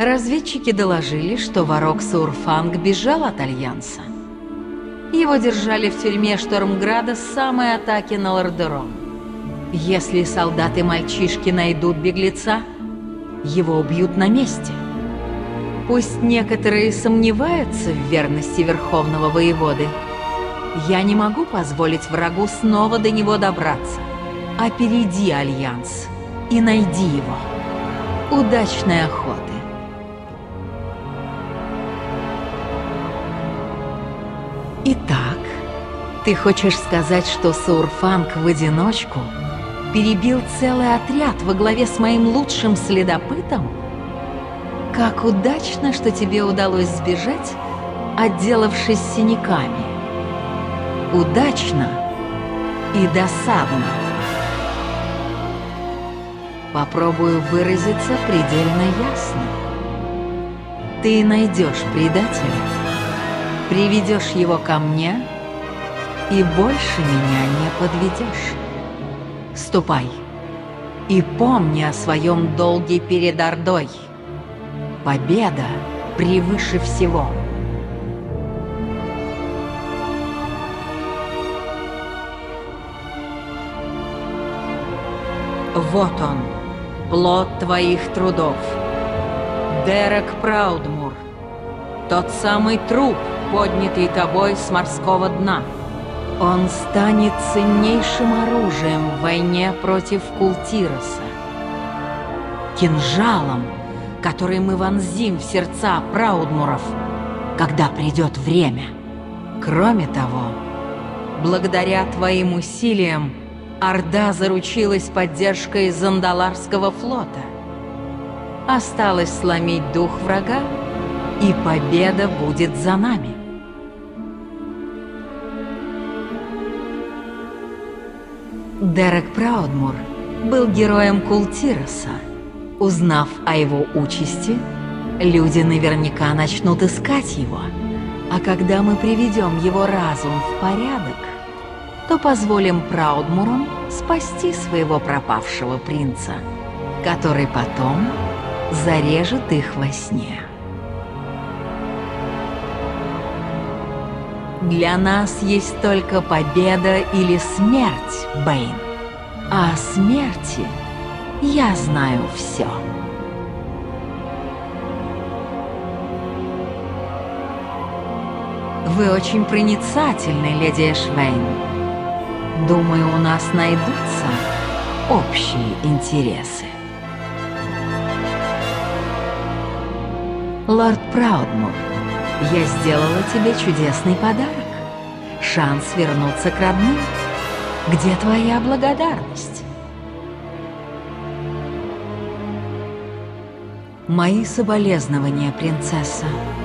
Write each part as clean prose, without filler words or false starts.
Разведчики доложили, что Варок Саурфанг бежал от Альянса. Его держали в тюрьме Штормграда с самой атаки на Лордерон. Если солдаты-мальчишки найдут беглеца, его убьют на месте. Пусть некоторые сомневаются в верности Верховного Воеводы, я не могу позволить врагу снова до него добраться. Опереди Альянс и найди его. Удачной охоты. Итак, ты хочешь сказать, что Саурфанг в одиночку перебил целый отряд во главе с моим лучшим следопытом? Как удачно, что тебе удалось сбежать, отделавшись синяками. Удачно и досадно. Попробую выразиться предельно ясно. Ты найдешь предателя, приведешь его ко мне и больше меня не подведешь. Ступай и помни о своем долге перед Ордой. Победа превыше всего. Вот он, плод твоих трудов. Дерек Праудмур, тот самый труп, поднятый тобой с морского дна. Он станет ценнейшим оружием в войне против Култироса. Кинжалом, который мы вонзим в сердца Праудмуров, когда придет время. Кроме того, благодаря твоим усилиям, Орда заручилась поддержкой Зандаларского флота. Осталось сломить дух врага, и победа будет за нами. Дерек Праудмур был героем Култироса. Узнав о его участи, люди наверняка начнут искать его. А когда мы приведем его разум в порядок, то позволим Праудмурам спасти своего пропавшего принца, который потом зарежет их во сне. Для нас есть только победа или смерть, Бэйн. А о смерти я знаю все. Вы очень проницательны, леди Эшвейн. Думаю, у нас найдутся общие интересы. Лорд Праудмур, я сделала тебе чудесный подарок. Шанс вернуться к родным. Где твоя благодарность? Мои соболезнования, принцесса.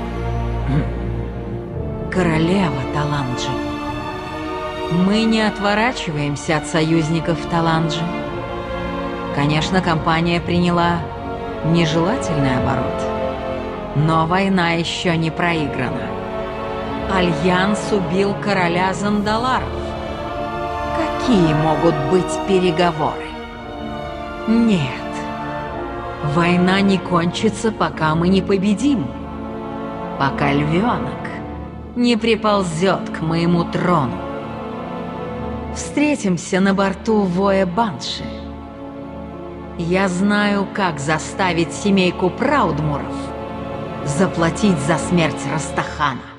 Королева Таланджи. Мы не отворачиваемся от союзников Таланджи. Конечно, компания приняла нежелательный оборот, но война еще не проиграна. Альянс убил короля Зандаларов. Какие могут быть переговоры? Нет. Война не кончится, пока мы не победим. Пока львенок не приползет к моему трону. Встретимся на борту Воя Банши. Я знаю, как заставить семейку Праудмуров заплатить за смерть Растахана.